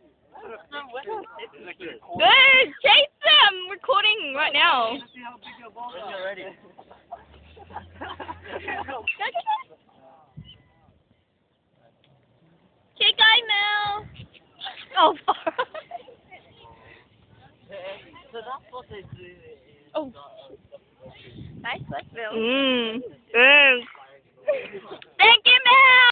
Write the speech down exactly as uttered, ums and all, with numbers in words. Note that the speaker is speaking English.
Good, chase them. I'm recording right now. When you're ready. Okay, guy, Mel. Oh, fuck. So that's what they do. Oh. Nice, let's Mel. Mmm. Mmm.